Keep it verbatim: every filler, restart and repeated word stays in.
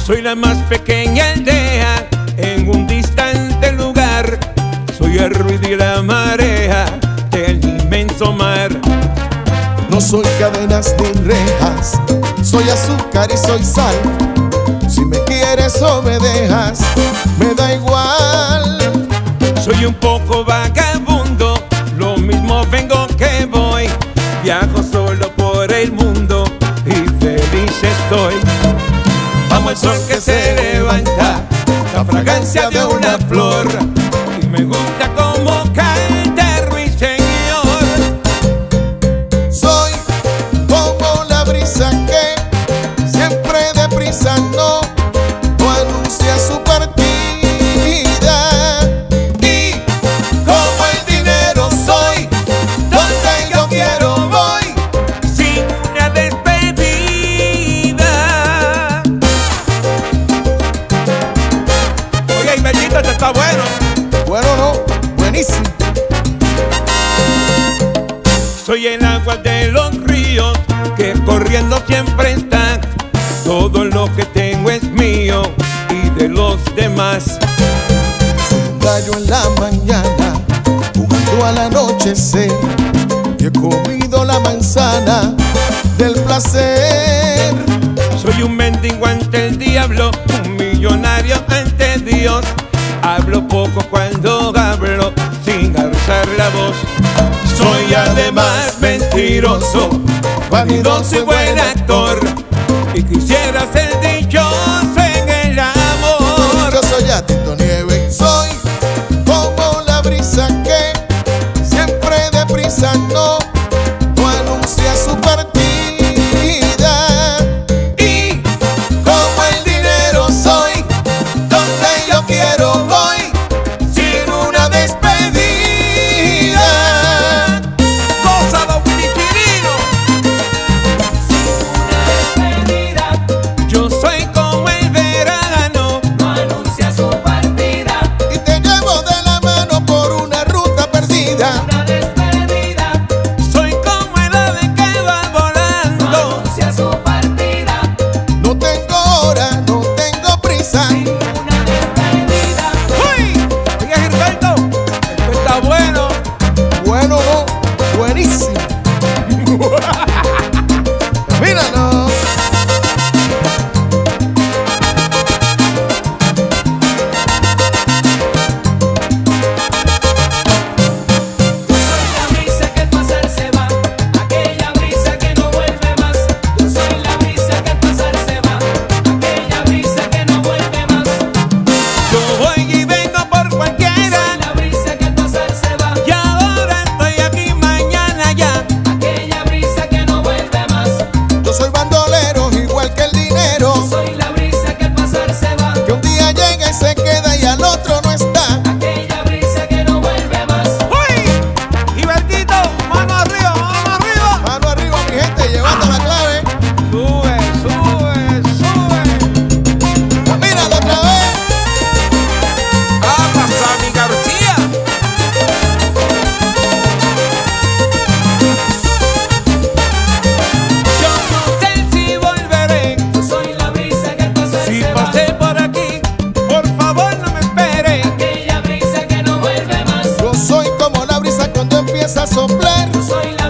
Soy la más pequeña aldea en un distante lugar. Soy el ruido y la marea del inmenso mar. No soy cadenas ni rejas, soy azúcar y soy sal. Si me quieres o me dejas, me da igual. Soy un poco vagabundo, lo mismo vengo que voy. Viajo solo por el mundo y feliz estoy. Amo el sol que se levanta, la fragancia de una flor, y me gusta cómo canta mi Señor. Soy como la brisa que siempre deprisa no, no anuncia su partida. Y como el dinero soy, donde yo quiero voy, sin una despedida. Oye, Ibertito, esto está bueno. bueno no, buenísimo. Soy el agua de los ríos que corriendo siempre está. Todo lo que tengo es mío y de los demás. Soy un gallo en la mañana, jugando al anochecer, y he comido la manzana del placer. Soy un mendigo ante el diablo, un millonario ante Dios. Hablo poco cuando hablo, sin alzar la voz. Soy además mentiroso, vanidoso y buen actor, y quisiera ser dichoso en el amor. Yo soy Atito Nieve, soy como la brisa que siempre deprisa no, no anuncia su partida. Y como el dinero soy, donde yo quiero voy, sin una despedida. ¡Gózalo, Willy Chirino! Yo soy como el verano, No anuncia su partida, Y te llevo de la mano por una ruta perdida. una despedida. soy como el ave que va No volando. anuncia su partida, No tengo hora, no tengo prisa. una despedida. ¡Uy! Oye, Gilberto, esto está bueno. Bueno, no, buenísimo. Míralo. Soy la brisa que al pasar se va, aquella brisa que no vuelve más. Yo soy la brisa que al pasar se va, aquella brisa que no vuelve más. Yo voy y vengo por cualquiera, Soy la brisa que al pasar se va, y ahora estoy aquí, mañana ya. aquella brisa que no vuelve más. Yo soy bandolero, igual que el dinero, Soy la brisa que al pasar se va, que un día llega y se queda y al otro no está. aquella brisa que no vuelve más. ¡Uy! Gilbertito, mano arriba, mano arriba. Mano arriba, mi gente, llevando la clave. Sube, sube, sube. Míralo otra vez. ¡Ah, Sammy García! Yo no sé si volveré. Yo soy la brisa que al pasar Si se va, pasé por aquí, por favor no me espere. aquella brisa que no vuelve más. Yo soy como la brisa cuando empieza a soplar. Yo soy la